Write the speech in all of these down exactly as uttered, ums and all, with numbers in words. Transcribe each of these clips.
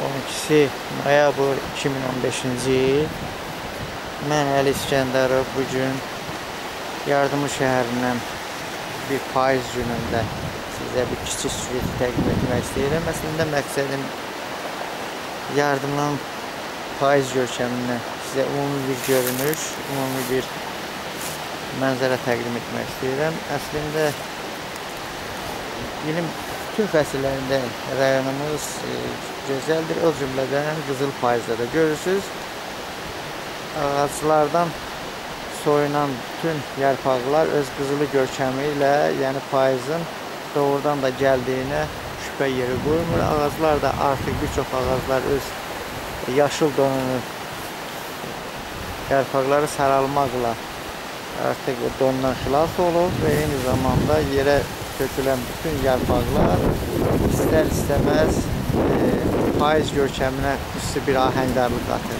on ikisi noyabr iki min on beşinci il. Mən Əli İskəndərov bugün Yardımlı şəhərindən bir payız günündə sizə bir kiçik süjeti təqdim etmək istəyirəm. Əslində məqsədim Yardımlının payız görkəmindən sizə ümumi bir görünüş, ümumi bir mənzərə təqdim etmək istəyirəm. Əslində ilin bütün fəsillərində rayonumuz gözəldir. O cümlədən qızıl payızda da görürsünüz. Ağaclardan soyunan bütün yarpaqlar öz qızılı görkəmi ilə, yəni payızın doğrudan da gəldiyinə şübhə yeri qoymur. Ağaclar da artıq bir çox ağaclar öz yaşıl donunu, yarpaqları saralmaqla artıq dondan xilas olur və eyni zamanda yerə tökülən bütün yarpaqlar istər-istəməz e, payız görkəminə xüsusi bir ahəngdarlıq qatır.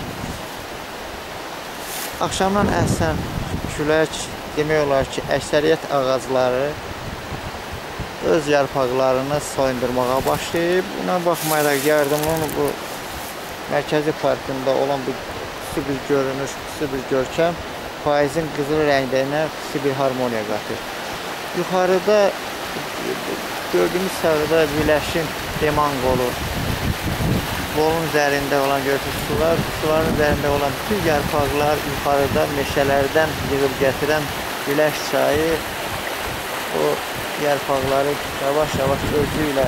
Axşamdan əsən külək demək olar ki, əksəriyyət ağacları öz yarpaqlarını soyundurmağa başlayıb. Buna baxmayaraq Yardımlının bu mərkəzi parkında olan bu xüsusi bir görünüş, xüsusi bir görkəm payızın qızıl rəngdəyinə xüsusi bir harmoniya qatır. Yuxarıda gördüyümüz sırada Viləşin Deman qolu, qolun üzərində olan görürsünüz sular, suların üzərində olan bütün yarpaqlar yuxarıda meşələrdən yığıb gətirən Viləş çayı o yarpaqları yavaş-yavaş özü ilə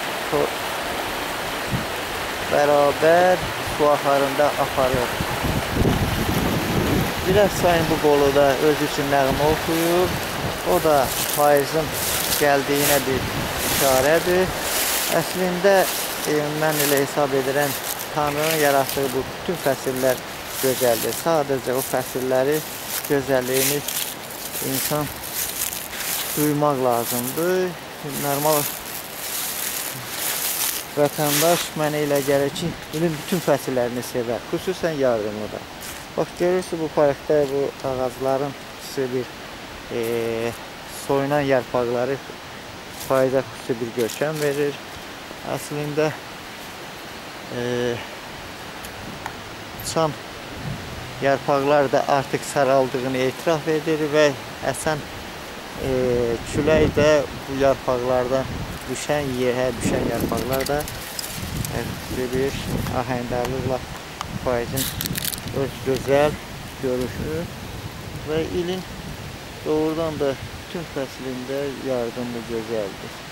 bərabər su axarında aparır. Viləş çayın bu qolu da özü üçün nəğmə oxuyur. O da payızın gəldiyinə bir işarədir. Əslində mən elə hesab edirəm, Tanrının yaratdığı bu bütün fəsillər gözəldir. Sadəcə o fəsilləri, gözəlliyini insan duymaq lazımdır. Normal vətəndaş mənə elə gəlir ki, ilin bütün fəsillərini sevər, xüsusən Yardımlıda. Bax, görürsünüz bu parkda bu ağacların xüsusi bir e, soyunan yarpaqları payıza xüsusi bir görkəm verir. Əslində e, çam yarpaqlar da artıq saraldığını etiraf edir və əsən e, külək də bu yarpaqlardan düşən yerə düşən yarpaqlar da xüsusi bir ahəngdarlıqla payızın öz gözəl görüşü və ilin doğrudan da bütün fəslində Yardımlı gözəldir.